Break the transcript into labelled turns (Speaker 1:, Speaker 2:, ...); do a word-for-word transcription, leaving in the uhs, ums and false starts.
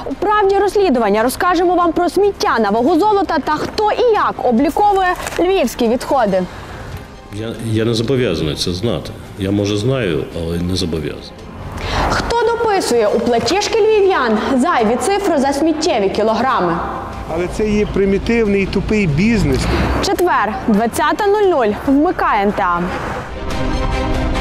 Speaker 1: У «Правді розслідування» розкажемо вам про сміття на вагу золота та хто і як обліковує львівські відходи.
Speaker 2: Я, я не зобов'язаний це знати. Я, може, знаю, але не зобов'язаний.
Speaker 1: Хто дописує у платіжки львів'ян зайві цифри за сміттєві кілограми?
Speaker 3: Але це є примітивний і тупий бізнес.
Speaker 1: Четвер, двадцята нуль нуль. Вмикай ен те а.